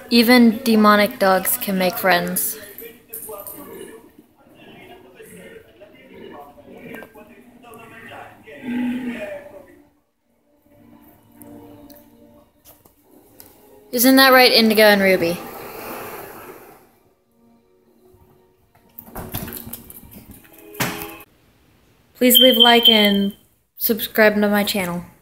Even demonic dogs can make friends. Isn't that right, Indigo and Ruby? Please leave a like and subscribe to my channel.